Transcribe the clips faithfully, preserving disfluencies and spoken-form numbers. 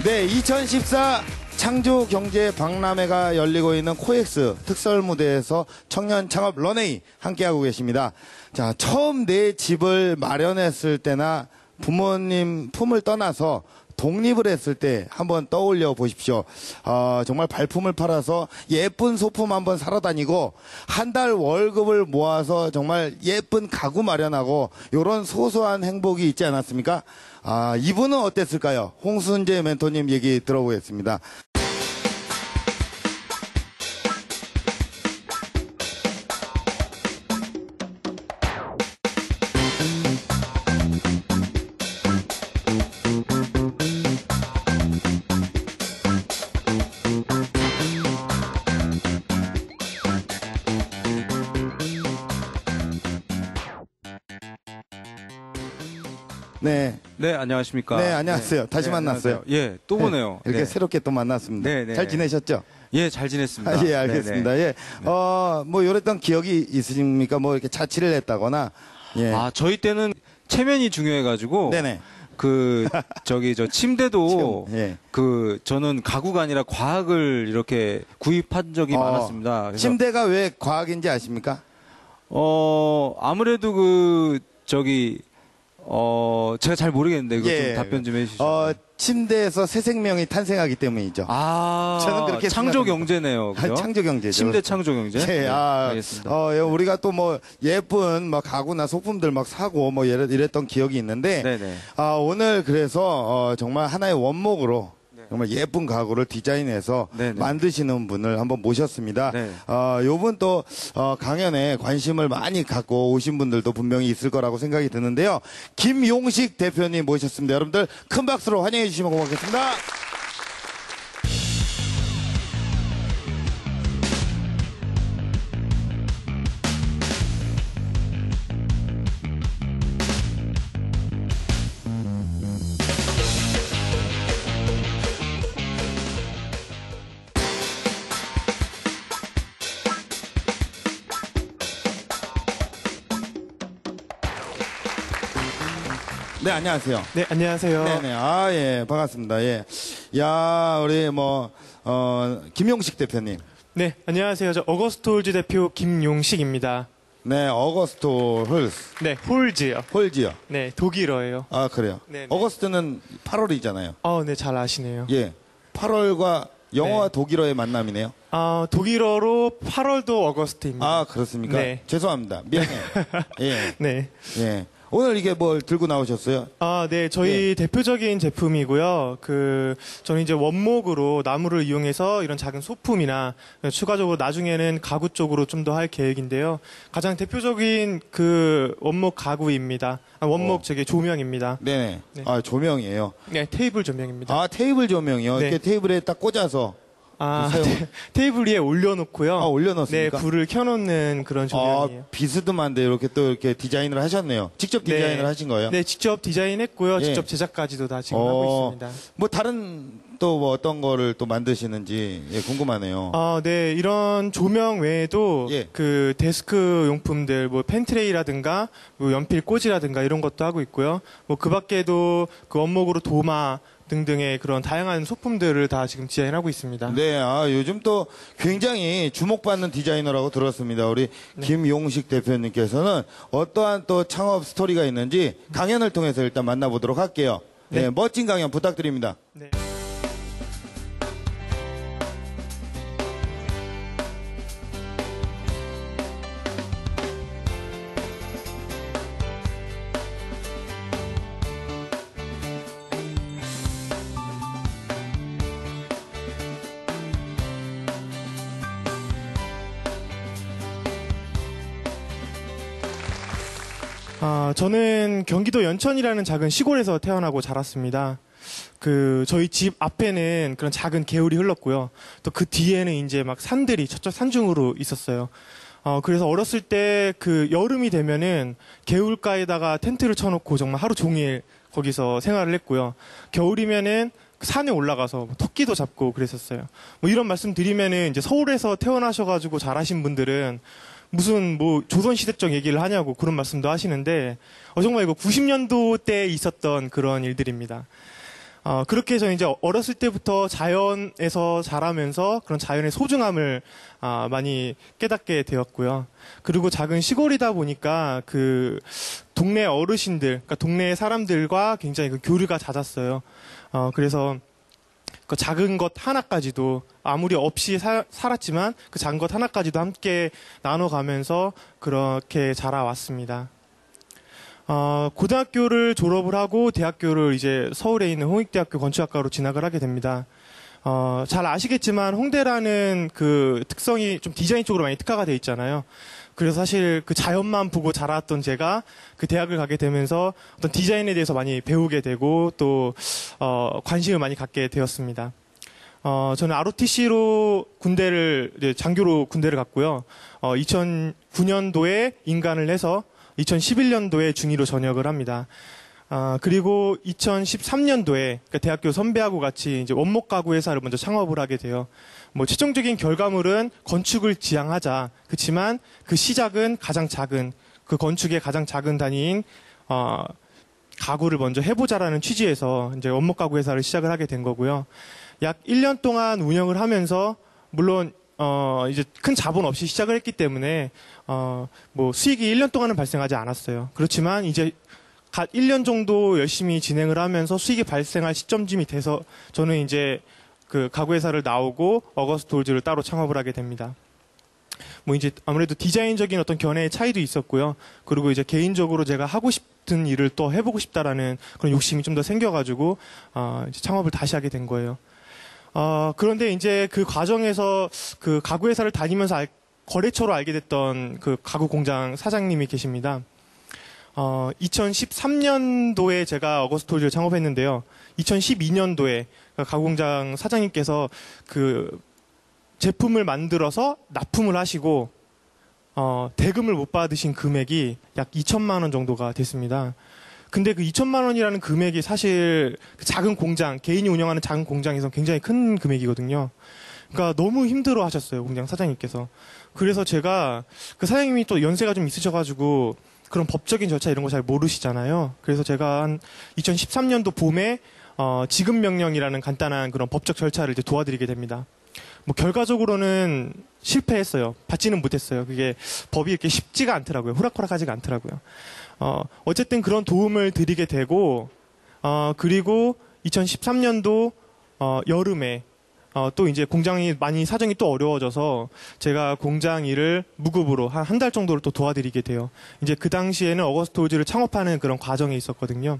네, 이천십사 창조경제 박람회가 열리고 있는 코엑스 특설무대에서 청년 창업 런웨이 함께하고 계십니다. 자, 처음 내 집을 마련했을 때나 부모님 품을 떠나서 독립을 했을 때 한번 떠올려 보십시오. 어, 정말 발품을 팔아서 예쁜 소품 한번 사러 다니고 한 달 월급을 모아서 정말 예쁜 가구 마련하고 이런 소소한 행복이 있지 않았습니까? 아, 이분은 어땠을까요? 홍순재 멘토님 얘기 들어보겠습니다. 네. 네, 안녕하십니까. 네, 안녕하세요. 네. 다시 네, 만났어요. 안녕하세요. 예, 또 보네요. 네, 이렇게 네. 새롭게 또 만났습니다. 네, 네. 잘 지내셨죠? 예, 잘 지냈습니다. 아, 예, 알겠습니다. 네, 네. 예. 어, 뭐, 요랬던 기억이 있으십니까? 뭐, 이렇게 자취를 했다거나. 예. 아, 저희 때는 체면이 중요해가지고. 네네. 그, 저기, 저, 침대도. 예. 그, 저는 가구가 아니라 과학을 이렇게 구입한 적이 어, 많았습니다. 그래서 침대가 왜 과학인지 아십니까? 어, 아무래도 그, 저기, 어, 제가 잘 모르겠는데, 이거 예. 좀 답변 좀 해주시죠. 어, 침대에서 새 생명이 탄생하기 때문이죠. 아, 저는 그렇게 창조 경제네요. 아, 창조 경제죠. 침대 창조 경제? 예, 네, 아, 알겠습니다. 어, 우리가 또 뭐 예쁜 막 가구나 소품들 막 사고 뭐 이랬던 기억이 있는데, 네네. 아, 오늘 그래서 어, 정말 하나의 원목으로 정말 예쁜 가구를 디자인해서 네네. 만드시는 분을 한번 모셨습니다. 네. 어, 요분 또 어, 강연에 관심을 많이 갖고 오신 분들도 분명히 있을 거라고 생각이 드는데요. 김용식 대표님 모셨습니다. 여러분들 큰 박수로 환영해 주시면 고맙겠습니다. 네, 안녕하세요. 네, 안녕하세요. 네네. 아, 예, 반갑습니다. 예. 야, 우리 뭐, 어, 김용식 대표님. 네, 안녕하세요. 저 어거스트 홀즈 대표 김용식입니다. 네, 어거스트 홀즈. 네, 홀즈요. 홀즈요. 네, 독일어예요. 아, 그래요? 네네. 어거스트는 팔월이잖아요. 어, 네, 잘 아시네요. 예. 팔월과 영어와 네. 독일어의 만남이네요. 아, 독일어로 팔월도 어거스트입니다. 아, 그렇습니까? 네. 죄송합니다. 미안해요. 예. 네. 예. 오늘 이게 뭘 들고 나오셨어요? 아, 네. 저희 예. 대표적인 제품이고요. 그, 저는 이제 원목으로 나무를 이용해서 이런 작은 소품이나 추가적으로 나중에는 가구 쪽으로 좀 더 할 계획인데요. 가장 대표적인 그 원목 가구입니다. 아, 원목 어. 저기 조명입니다. 네네. 네. 아, 조명이에요? 네, 테이블 조명입니다. 아, 테이블 조명이요? 네. 이렇게 테이블에 딱 꽂아서. 아, 테, 테이블 위에 올려놓고요. 아, 올려놓습니까? 네, 불을 켜놓는 그런 조명이에요. 아, 비스듬한데 이렇게 또 이렇게 디자인을 하셨네요. 직접 디자인을 네. 하신 거예요? 네, 직접 디자인했고요. 예. 직접 제작까지도 다 지금 어, 하고 있습니다. 뭐 다른 또 뭐 어떤 거를 또 만드시는지 예, 궁금하네요. 아, 네, 이런 조명 외에도 예. 그 데스크 용품들, 뭐 펜트레이라든가, 뭐 연필 꽂이라든가 이런 것도 하고 있고요. 뭐 그 밖에도 그 원목으로 도마 등등의 그런 다양한 소품들을 다 지금 디자인하고 있습니다. 네, 아, 요즘 또 굉장히 주목받는 디자이너라고 들었습니다. 우리 네. 김용식 대표님께서는 어떠한 또 창업 스토리가 있는지 강연을 통해서 일단 만나보도록 할게요. 네, 네 멋진 강연 부탁드립니다. 네. 아, 저는 경기도 연천이라는 작은 시골에서 태어나고 자랐습니다. 그 저희 집 앞에는 그런 작은 개울이 흘렀고요. 또 그 뒤에는 이제 막 산들이 저쪽 산중으로 있었어요. 어, 그래서 어렸을 때 그 여름이 되면은 개울가에다가 텐트를 쳐놓고 정말 하루 종일 거기서 생활을 했고요. 겨울이면은 산에 올라가서 토끼도 잡고 그랬었어요. 뭐 이런 말씀 드리면은 이제 서울에서 태어나셔가지고 자라신 분들은 무슨 뭐 조선시대적 얘기를 하냐고 그런 말씀도 하시는데 어, 정말 이거 구십 년도 때 있었던 그런 일들입니다. 어, 그렇게 저는 이제 어렸을 때부터 자연에서 자라면서 그런 자연의 소중함을 아, 많이 깨닫게 되었고요. 그리고 작은 시골이다 보니까 그 동네 어르신들, 그러니까 동네 사람들과 굉장히 그 교류가 잦았어요. 어, 그래서 그 작은 것 하나까지도 아무리 없이 사, 살았지만 그 작은 것 하나까지도 함께 나눠가면서 그렇게 자라왔습니다. 어, 고등학교를 졸업을 하고 대학교를 이제 서울에 있는 홍익대학교 건축학과로 진학을 하게 됩니다. 어, 잘 아시겠지만 홍대라는 그 특성이 좀 디자인 쪽으로 많이 특화가 돼 있잖아요. 그래서 사실 그 자연만 보고 자랐던 제가 그 대학을 가게 되면서 어떤 디자인에 대해서 많이 배우게 되고 또 어, 관심을 많이 갖게 되었습니다. 어, 저는 알오티씨로 군대를 이제 장교로 군대를 갔고요. 어, 이천구 년도에 인간을 해서 이천십일 년도에 중위로 전역을 합니다. 아, 그리고 이천십삼 년도에 그러니까 대학교 선배하고 같이 이제 원목 가구 회사를 먼저 창업을 하게 돼요. 뭐 최종적인 결과물은 건축을 지향하자. 그렇지만 그 시작은 가장 작은 그 건축의 가장 작은 단위인 어, 가구를 먼저 해보자라는 취지에서 이제 원목 가구 회사를 시작을 하게 된 거고요. 약 일 년 동안 운영을 하면서 물론 어, 이제 큰 자본 없이 시작을 했기 때문에, 어, 뭐 수익이 일 년 동안은 발생하지 않았어요. 그렇지만 이제 갓 일 년 정도 열심히 진행을 하면서 수익이 발생할 시점쯤이 돼서 저는 이제 그 가구회사를 나오고 어거스트 홀즈를 따로 창업을 하게 됩니다. 뭐 이제 아무래도 디자인적인 어떤 견해의 차이도 있었고요. 그리고 이제 개인적으로 제가 하고 싶은 일을 또 해보고 싶다라는 그런 욕심이 좀 더 생겨가지고, 어, 이제 창업을 다시 하게 된 거예요. 어, 그런데 이제 그 과정에서 그 가구 회사를 다니면서 알, 거래처로 알게 됐던 그 가구 공장 사장님이 계십니다. 어, 이천십삼 년도에 제가 어거스트 홀즈를 창업했는데요. 이천십이 년도에 가구 공장 사장님께서 그 제품을 만들어서 납품을 하시고 어, 대금을 못 받으신 금액이 약 이천만 원 정도가 됐습니다. 근데 그 이천만 원이라는 금액이 사실 그 작은 공장, 개인이 운영하는 작은 공장에서 굉장히 큰 금액이거든요. 그러니까 너무 힘들어 하셨어요, 공장 사장님께서. 그래서 제가 그 사장님이 또 연세가 좀 있으셔가지고 그런 법적인 절차 이런 거 잘 모르시잖아요. 그래서 제가 한 이천십삼 년도 봄에 어, 지급 명령이라는 간단한 그런 법적 절차를 이제 도와드리게 됩니다. 뭐 결과적으로는 실패했어요. 받지는 못했어요. 그게 법이 이렇게 쉽지가 않더라고요. 호락호락하지가 않더라고요. 어, 어쨌든 그런 도움을 드리게 되고, 어, 그리고 이천십삼 년도, 어, 여름에, 어, 또 이제 공장이 많이 사정이 또 어려워져서 제가 공장 일을 무급으로 한 한 달 정도를 또 도와드리게 돼요. 이제 그 당시에는 어거스트 홀즈를 창업하는 그런 과정에 있었거든요.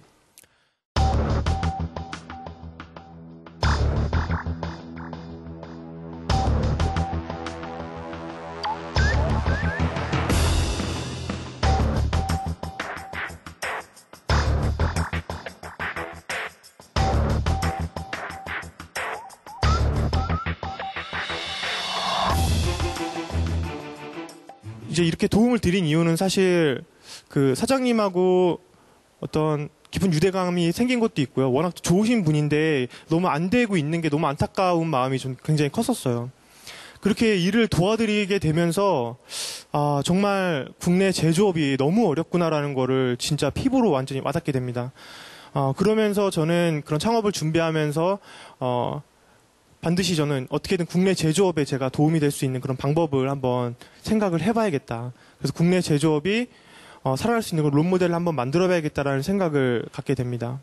이제 이렇게 도움을 드린 이유는 사실 그 사장님하고 어떤 깊은 유대감이 생긴 것도 있고요. 워낙 좋으신 분인데 너무 안 되고 있는 게 너무 안타까운 마음이 좀 굉장히 컸었어요. 그렇게 일을 도와드리게 되면서 아, 정말 국내 제조업이 너무 어렵구나라는 거를 진짜 피부로 완전히 와닿게 됩니다. 어, 그러면서 저는 그런 창업을 준비하면서 어, 반드시 저는 어떻게든 국내 제조업에 제가 도움이 될 수 있는 그런 방법을 한번 생각을 해봐야겠다. 그래서 국내 제조업이 어, 살아날 수 있는 그런 롤모델을 한번 만들어봐야겠다라는 생각을 갖게 됩니다.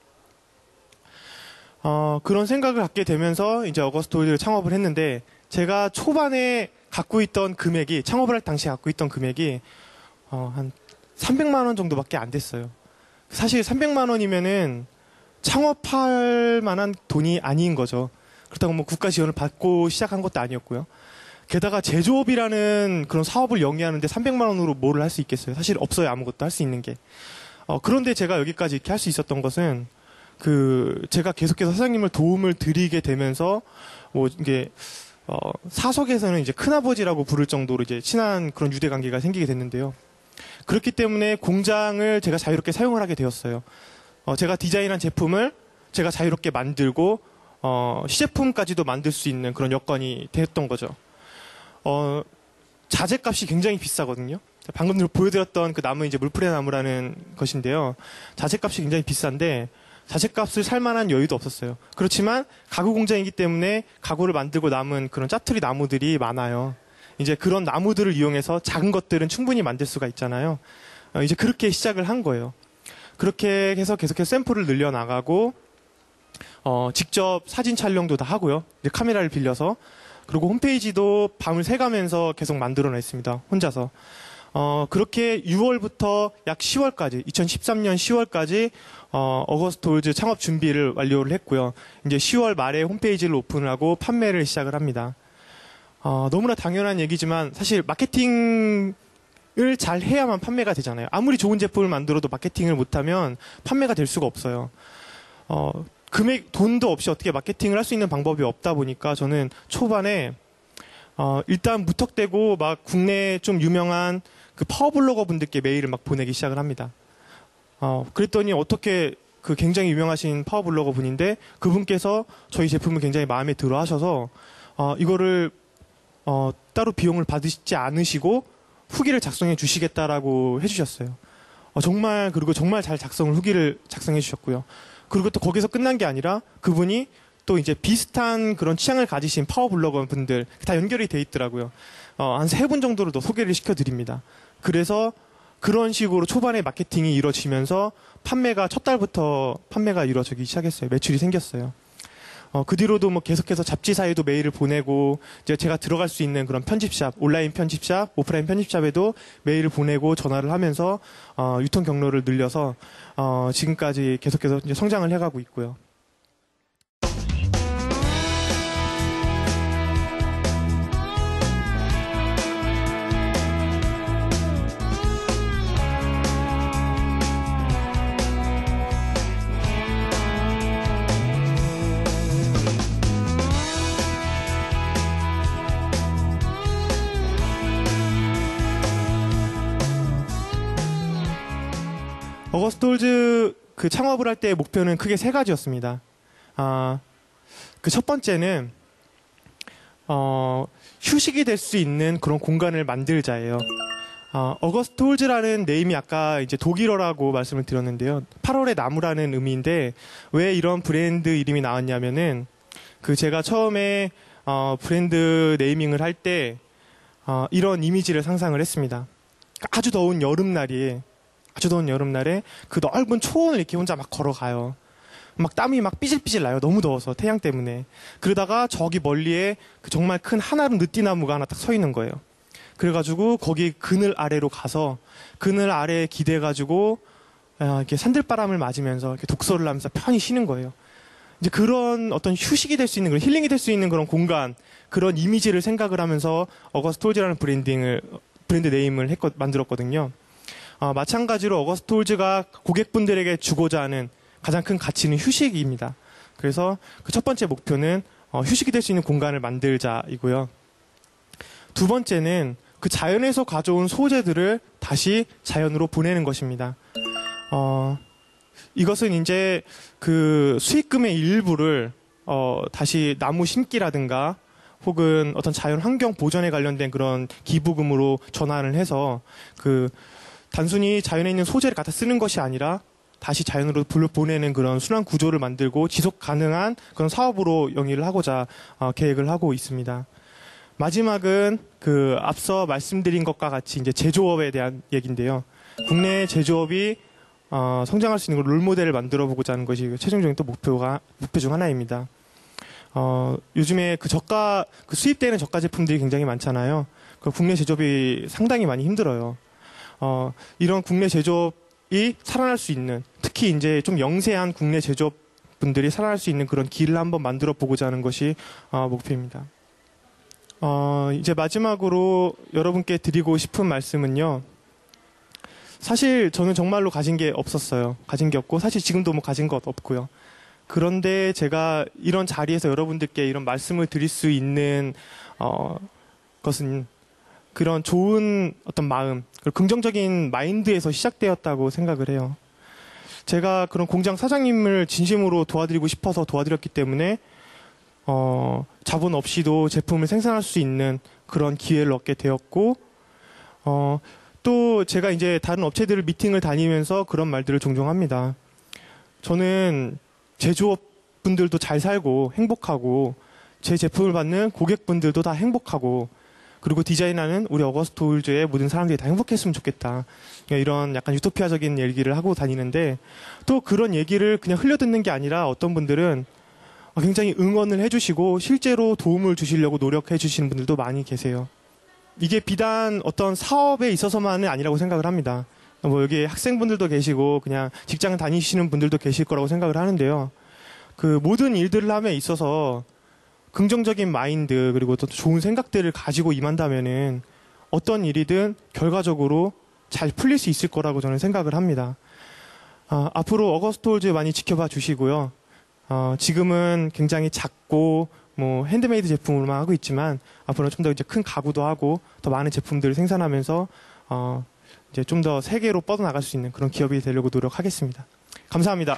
어, 그런 생각을 갖게 되면서 이제 어거스트 홀즈를 창업을 했는데 제가 초반에 갖고 있던 금액이 창업을 할 당시에 갖고 있던 금액이 어, 한 삼백만 원 정도밖에 안 됐어요. 사실 삼백만 원이면은 창업할 만한 돈이 아닌 거죠. 그렇다고 뭐 국가 지원을 받고 시작한 것도 아니었고요. 게다가 제조업이라는 그런 사업을 영위하는데 삼백만 원으로 뭐를 할 수 있겠어요? 사실 없어요. 아무것도 할 수 있는 게. 어, 그런데 제가 여기까지 이렇게 할 수 있었던 것은 그 제가 계속해서 사장님을 도움을 드리게 되면서 뭐 이게 어, 사석에서는 이제 큰아버지라고 부를 정도로 이제 친한 그런 유대 관계가 생기게 됐는데요. 그렇기 때문에 공장을 제가 자유롭게 사용을 하게 되었어요. 어, 제가 디자인한 제품을 제가 자유롭게 만들고 어, 시제품까지도 만들 수 있는 그런 여건이 됐던 거죠. 어, 자재값이 굉장히 비싸거든요. 방금 보여드렸던 그 나무 이제 물풀의 나무라는 것인데요. 자재값이 굉장히 비싼데 자재값을 살 만한 여유도 없었어요. 그렇지만 가구 공장이기 때문에 가구를 만들고 남은 그런 짜투리 나무들이 많아요. 이제 그런 나무들을 이용해서 작은 것들은 충분히 만들 수가 있잖아요. 어, 이제 그렇게 시작을 한 거예요. 그렇게 해서 계속해서 샘플을 늘려나가고 어, 직접 사진 촬영도 다 하고요. 이제 카메라를 빌려서. 그리고 홈페이지도 밤을 새가면서 계속 만들어냈습니다. 혼자서. 어, 그렇게 유월부터 약 시월까지, 이천십삼 년 시월까지 어, 어거스트 홀즈 창업 준비를 완료를 했고요. 이제 시월 말에 홈페이지를 오픈을 하고 판매를 시작을 합니다. 어, 너무나 당연한 얘기지만 사실 마케팅을 잘 해야만 판매가 되잖아요. 아무리 좋은 제품을 만들어도 마케팅을 못하면 판매가 될 수가 없어요. 어, 금액, 돈도 없이 어떻게 마케팅을 할 수 있는 방법이 없다 보니까 저는 초반에 어, 일단 무턱대고 막 국내 좀 유명한 그 파워블로거 분들께 메일을 막 보내기 시작을 합니다. 어, 그랬더니 어떻게 그 굉장히 유명하신 파워블로거 분인데 그분께서 저희 제품을 굉장히 마음에 들어 하셔서 어, 이거를 어, 따로 비용을 받으시지 않으시고 후기를 작성해 주시겠다라고 해주셨어요. 어, 정말, 그리고 정말 잘 작성을, 후기를 작성해 주셨고요. 그리고 또 거기서 끝난 게 아니라 그분이 또 이제 비슷한 그런 취향을 가지신 파워블로거 분들 다 연결이 돼 있더라고요. 어, 한 세 분 정도를 더 소개를 시켜드립니다. 그래서 그런 식으로 초반에 마케팅이 이루어지면서 판매가 첫 달부터 판매가 이루어지기 시작했어요. 매출이 생겼어요. 어, 그 뒤로도 뭐 계속해서 잡지사에도 메일을 보내고, 이제 제가 들어갈 수 있는 그런 편집샵, 온라인 편집샵, 오프라인 편집샵에도 메일을 보내고 전화를 하면서, 어, 유통 경로를 늘려서, 어, 지금까지 계속해서 이제 성장을 해가고 있고요. 어거스트 홀즈 그 창업을 할 때 목표는 크게 세 가지였습니다. 아, 그 첫 번째는 어, 휴식이 될 수 있는 그런 공간을 만들자예요. 어, 어거스트 홀즈라는 네임이 아까 이제 독일어라고 말씀을 드렸는데요. 팔월의 나무라는 의미인데 왜 이런 브랜드 이름이 나왔냐면은 그 제가 처음에 어, 브랜드 네이밍을 할 때 어, 이런 이미지를 상상을 했습니다. 아주 더운 여름날이 아주 더운 여름날에 그 넓은 초원을 이렇게 혼자 막 걸어가요. 막 땀이 막 삐질삐질 나요. 너무 더워서 태양 때문에. 그러다가 저기 멀리에 그 정말 큰 하나로 느티나무가 하나 딱 서 있는 거예요. 그래가지고 거기 그늘 아래로 가서 그늘 아래에 기대가지고 이렇게 산들바람을 맞으면서 이렇게 독서를 하면서 편히 쉬는 거예요. 이제 그런 어떤 휴식이 될 수 있는 그런 힐링이 될 수 있는 그런 공간, 그런 이미지를 생각을 하면서 어거스트 홀즈라는 브랜딩을 브랜드 네임을 했거, 만들었거든요. 어, 마찬가지로 어거스트 홀즈가 고객분들에게 주고자 하는 가장 큰 가치는 휴식입니다. 그래서 그 첫 번째 목표는 어, 휴식이 될 수 있는 공간을 만들자이고요. 두 번째는 그 자연에서 가져온 소재들을 다시 자연으로 보내는 것입니다. 어, 이것은 이제 그 수익금의 일부를 어, 다시 나무 심기라든가 혹은 어떤 자연 환경 보전에 관련된 그런 기부금으로 전환을 해서 그 단순히 자연에 있는 소재를 갖다 쓰는 것이 아니라 다시 자연으로 보내는 그런 순환 구조를 만들고 지속 가능한 그런 사업으로 영위를 하고자 어, 계획을 하고 있습니다. 마지막은 그 앞서 말씀드린 것과 같이 이제 제조업에 대한 얘기인데요. 국내 제조업이 어, 성장할 수 있는 롤모델을 만들어 보고자 하는 것이 최종적인 또 목표가 목표 중 하나입니다. 어, 요즘에 그 저가 그 수입되는 저가 제품들이 굉장히 많잖아요. 그 국내 제조업이 상당히 많이 힘들어요. 어, 이런 국내 제조업이 살아날 수 있는, 특히 이제 좀 영세한 국내 제조업 분들이 살아날 수 있는 그런 길을 한번 만들어 보고자 하는 것이 어, 목표입니다. 어, 이제 마지막으로 여러분께 드리고 싶은 말씀은요. 사실 저는 정말로 가진 게 없었어요. 가진 게 없고 사실 지금도 뭐 가진 것 없고요. 그런데 제가 이런 자리에서 여러분들께 이런 말씀을 드릴 수 있는 어, 것은 그런 좋은 어떤 마음, 긍정적인 마인드에서 시작되었다고 생각을 해요. 제가 그런 공장 사장님을 진심으로 도와드리고 싶어서 도와드렸기 때문에 어, 자본 없이도 제품을 생산할 수 있는 그런 기회를 얻게 되었고 어, 또 제가 이제 다른 업체들을 미팅을 다니면서 그런 말들을 종종 합니다. 저는 제조업분들도 잘 살고 행복하고 제 제품을 받는 고객분들도 다 행복하고 그리고 디자인하는 우리 어거스트 오일즈의 모든 사람들이 다 행복했으면 좋겠다. 이런 약간 유토피아적인 얘기를 하고 다니는데 또 그런 얘기를 그냥 흘려듣는 게 아니라 어떤 분들은 굉장히 응원을 해주시고 실제로 도움을 주시려고 노력해 주시는 분들도 많이 계세요. 이게 비단 어떤 사업에 있어서만은 아니라고 생각을 합니다. 뭐 여기 학생분들도 계시고 그냥 직장 다니시는 분들도 계실 거라고 생각을 하는데요. 그 모든 일들을 함에 있어서 긍정적인 마인드 그리고 또 좋은 생각들을 가지고 임한다면은 어떤 일이든 결과적으로 잘 풀릴 수 있을 거라고 저는 생각을 합니다. 아, 앞으로 어거스트 오일즈 많이 지켜봐 주시고요. 어, 지금은 굉장히 작고 뭐 핸드메이드 제품으로만 하고 있지만 앞으로 좀 더 이제 큰 가구도 하고 더 많은 제품들을 생산하면서 어, 이제 좀 더 세계로 뻗어나갈 수 있는 그런 기업이 되려고 노력하겠습니다. 감사합니다.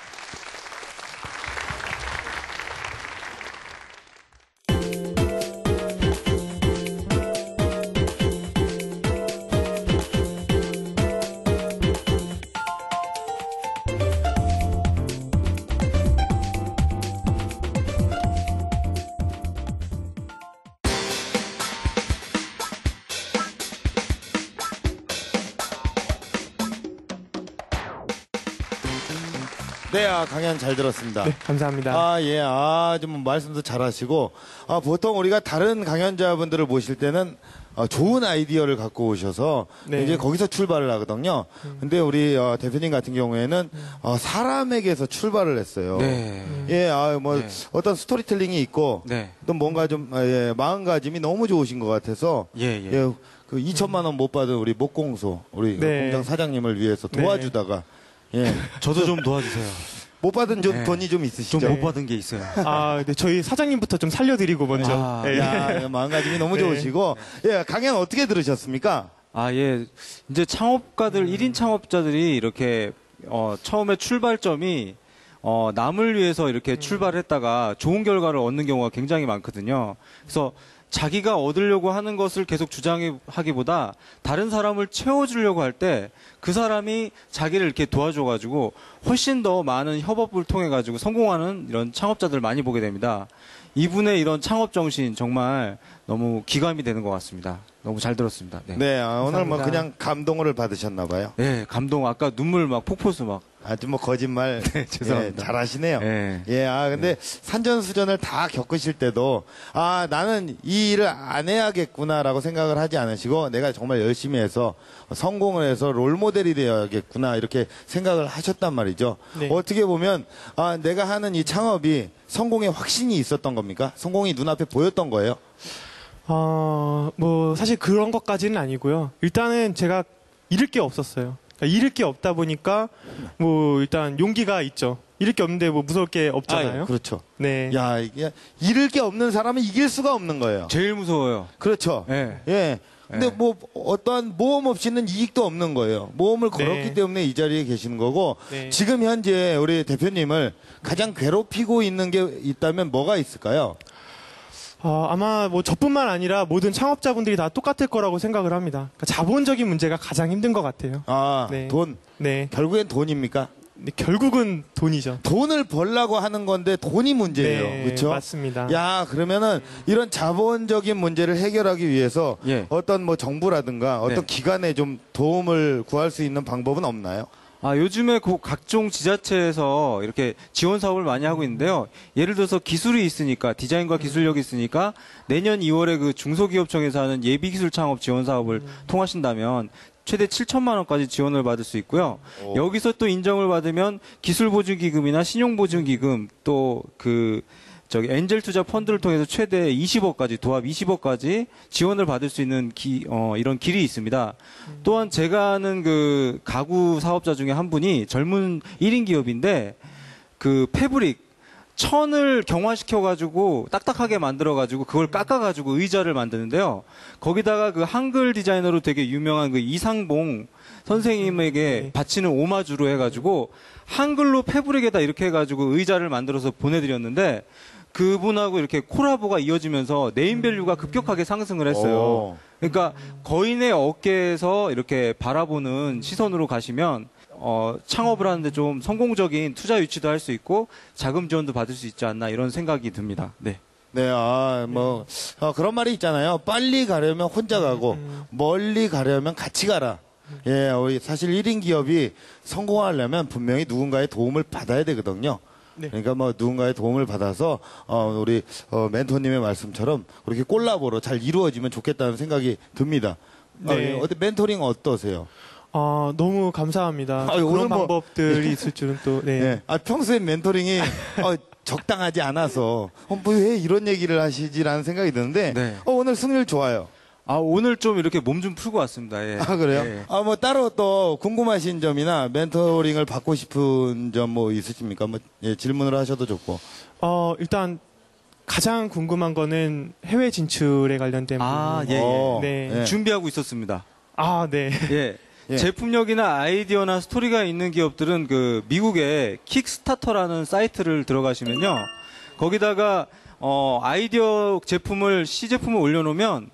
네, 아, 강연 잘 들었습니다. 네, 감사합니다. 아, 예, 아, 좀 말씀도 잘 하시고, 아, 보통 우리가 다른 강연자분들을 모실 때는 어, 좋은 아이디어를 갖고 오셔서 네. 이제 거기서 출발을 하거든요. 음. 근데 우리 어, 대표님 같은 경우에는 어, 사람에게서 출발을 했어요. 네. 예, 아, 뭐 네. 어떤 스토리텔링이 있고 네. 또 뭔가 좀 아, 예, 마음가짐이 너무 좋으신 것 같아서 예, 예. 예, 그 이천만 원 못 받은 우리 목공소 우리 네. 공장 사장님을 위해서 네. 도와주다가 예. 저도 좀 도와주세요. 못 받은 좀 네. 돈이 좀 있으시죠? 좀 못 받은 게 있어요. 아, 네, 저희 사장님부터 좀 살려드리고 먼저. 아, 네. 야, 마음가짐이 너무 네. 좋으시고 예, 강연 어떻게 들으셨습니까? 아, 예. 이제 창업가들, 일 인 창업자들이 이렇게, 어, 처음에 출발점이, 어, 남을 위해서 이렇게 출발했다가 좋은 결과를 얻는 경우가 굉장히 많거든요. 그래서 자기가 얻으려고 하는 것을 계속 주장하기보다 다른 사람을 채워주려고 할 때 그 사람이 자기를 이렇게 도와줘가지고 훨씬 더 많은 협업을 통해가지고 성공하는 이런 창업자들 많이 보게 됩니다. 이분의 이런 창업 정신 정말 너무 기감이 되는 것 같습니다. 너무 잘 들었습니다. 네. 네, 아, 오늘 뭐 감사합니다. 그냥 감동을 받으셨나 봐요. 네, 감동. 아까 눈물 막 폭포수 막. 아주 뭐 거짓말 네, 죄송합니다. 예, 잘하시네요. 네. 예, 아 근데 산전수전을 다 겪으실 때도 아 나는 이 일을 안 해야겠구나라고 생각을 하지 않으시고 내가 정말 열심히 해서 성공을 해서 롤 모델이 되어야겠구나 이렇게 생각을 하셨단 말이죠. 네. 어떻게 보면 아 내가 하는 이 창업이 성공의 확신이 있었던 겁니까? 성공이 눈앞에 보였던 거예요? 어, 뭐 사실 그런 것까지는 아니고요. 일단은 제가 잃을 게 없었어요. 그러니까 잃을 게 없다 보니까 뭐 일단 용기가 있죠. 잃을 게 없는데 뭐 무서울 게 없잖아요. 아, 그렇죠. 네. 야 이게 잃을 게 없는 사람은 이길 수가 없는 거예요. 제일 무서워요. 그렇죠. 네. 예. 근데 네. 뭐 어떠한 모험 없이는 이익도 없는 거예요. 모험을 네. 걸었기 때문에 이 자리에 계시는 거고 네. 지금 현재 우리 대표님을 가장 괴롭히고 있는 게 있다면 뭐가 있을까요? 어, 아마 뭐 저뿐만 아니라 모든 창업자분들이 다 똑같을 거라고 생각을 합니다. 그러니까 자본적인 문제가 가장 힘든 것 같아요. 아, 네. 돈. 네. 결국엔 돈입니까? 근데 결국은 돈이죠. 돈을 벌라고 하는 건데 돈이 문제예요. 네, 그렇죠? 맞습니다. 야, 그러면은 이런 자본적인 문제를 해결하기 위해서 예. 어떤 뭐 정부라든가 어떤 네. 기관에 좀 도움을 구할 수 있는 방법은 없나요? 아, 요즘에 그 각종 지자체에서 이렇게 지원 사업을 많이 하고 있는데요. 예를 들어서 기술이 있으니까, 디자인과 기술력이 있으니까 내년 이월에 그 중소기업청에서 하는 예비기술 창업 지원 사업을 음. 통하신다면 최대 칠천만 원까지 지원을 받을 수 있고요. 오. 여기서 또 인정을 받으면 기술보증기금이나 신용보증기금 또 그 저기 엔젤 투자 펀드를 통해서 최대 이십억까지 도합 이십억까지 지원을 받을 수 있는 기, 어, 이런 길이 있습니다. 또한 제가 아는 그 가구 사업자 중에 한 분이 젊은 일 인 기업인데 그 패브릭 천을 경화시켜가지고 딱딱하게 만들어가지고 그걸 깎아가지고 의자를 만드는데요. 거기다가 그 한글 디자이너로 되게 유명한 그 이상봉 선생님에게 바치는 오마주로 해가지고 한글로 패브릭에다 이렇게 해가지고 의자를 만들어서 보내드렸는데 그분하고 이렇게 콜라보가 이어지면서 네임밸류가 급격하게 상승을 했어요. 오. 그러니까 거인의 어깨에서 이렇게 바라보는 시선으로 가시면 어, 창업을 하는데 좀 성공적인 투자 유치도 할 수 있고 자금 지원도 받을 수 있지 않나 이런 생각이 듭니다. 네. 네, 아, 뭐, 어, 그런 말이 있잖아요. 빨리 가려면 혼자 가고, 멀리 가려면 같이 가라. 예, 우리 사실 일 인 기업이 성공하려면 분명히 누군가의 도움을 받아야 되거든요. 네. 그러니까 뭐 누군가의 도움을 받아서, 어, 우리, 어, 멘토님의 말씀처럼 그렇게 콜라보로 잘 이루어지면 좋겠다는 생각이 듭니다. 어, 네. 예, 어때, 멘토링 어떠세요? 아, 너무 감사합니다. 아유, 오늘 그런 뭐- 방법들이 있을 줄은 또, 네. 예. 아, 평소에 멘토링이, 어, 적당하지 않아서, 어, 뭐 왜 이런 얘기를 하시지라는 생각이 드는데, 네. 어, 오늘 승률 좋아요. 아, 오늘 좀 이렇게 몸 좀 풀고 왔습니다. 예. 아, 그래요? 예. 아, 뭐, 따로 또 궁금하신 점이나 멘토링을 받고 싶은 점 뭐 있으십니까? 뭐, 예, 질문을 하셔도 좋고. 어, 일단 가장 궁금한 거는 해외 진출에 관련된 아, 부분. 예, 예. 어, 네. 예. 준비하고 있었습니다. 아, 네. 예. 예. 제품력이나 아이디어나 스토리가 있는 기업들은 그 미국의 킥스타터라는 사이트를 들어가시면요. 거기다가 어 아이디어 제품을 시제품을 올려놓으면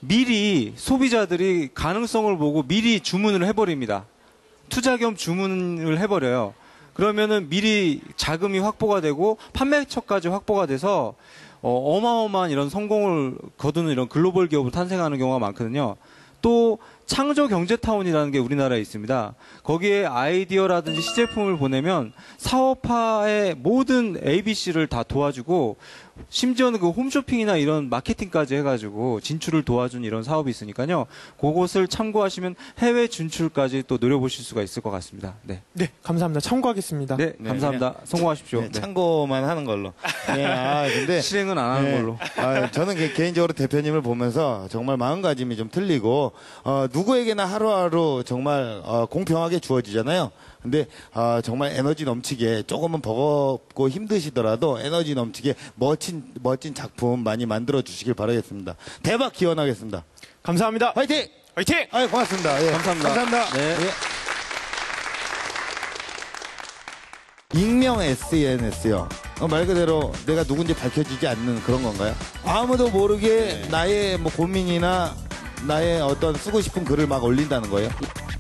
미리 소비자들이 가능성을 보고 미리 주문을 해버립니다. 투자 겸 주문을 해버려요. 그러면은 미리 자금이 확보가 되고 판매처까지 확보가 돼서 어, 어마어마한 이런 성공을 거두는 이런 글로벌 기업을 탄생하는 경우가 많거든요. 또 창조 경제타운이라는 게 우리나라에 있습니다. 거기에 아이디어라든지 시제품을 보내면 사업화의 모든 에이비씨를 다 도와주고 심지어는 그 홈쇼핑이나 이런 마케팅까지 해가지고 진출을 도와준 이런 사업이 있으니까요. 그것을 참고하시면 해외 진출까지 또 노려보실 수가 있을 것 같습니다. 네. 네, 감사합니다. 참고하겠습니다. 네, 네, 감사합니다. 성공하십시오. 네, 네. 참고만 하는 걸로. 네, 아, 근데. 실행은 안 하는 네. 걸로. 아, 저는 개- 개인적으로 대표님을 보면서 정말 마음가짐이 좀 틀리고, 어, 누구에게나 하루하루 정말, 어, 공평하게 주어지잖아요. 근데, 어, 정말 에너지 넘치게, 조금은 버겁고 힘드시더라도 에너지 넘치게 멋진, 멋진 작품 많이 만들어 주시길 바라겠습니다. 대박 기원하겠습니다. 감사합니다. 화이팅! 화이팅! 아, 고맙습니다. 예. 감사합니다. 감사합니다. 네. 예. 익명 에스엔에스요. 어, 말 그대로 내가 누군지 밝혀지지 않는 그런 건가요? 아무도 모르게 나의 뭐 고민이나 나의 어떤 쓰고 싶은 글을 막 올린다는 거예요?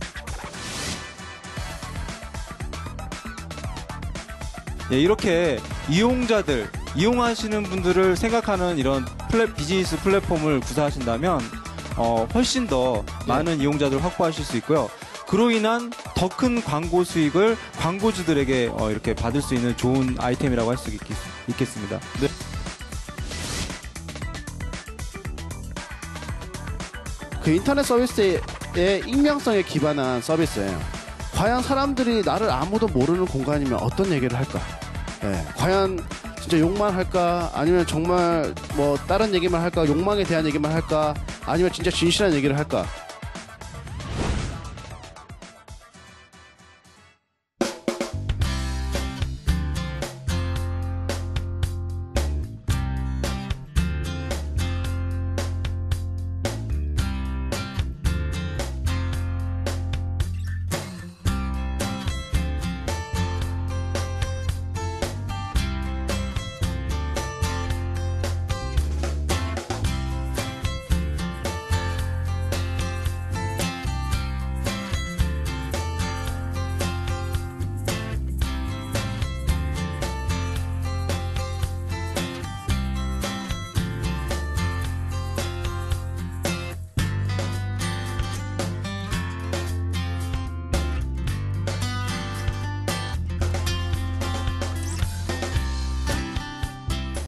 예, 이렇게 이용자들, 이용하시는 분들을 생각하는 이런 플랫, 비즈니스 플랫폼을 구사하신다면, 어, 훨씬 더 많은 이용자들을 확보하실 수 있고요. 그로 인한 더 큰 광고 수익을 광고주들에게 어, 이렇게 받을 수 있는 좋은 아이템이라고 할 수 있겠습니다. 네. 그 인터넷 서비스의 익명성에 기반한 서비스예요. 과연 사람들이 나를 아무도 모르는 공간이면 어떤 얘기를 할까? 예, 과연 진짜 욕만 할까? 아니면 정말 뭐 다른 얘기만 할까? 욕망에 대한 얘기만 할까? 아니면 진짜 진실한 얘기를 할까?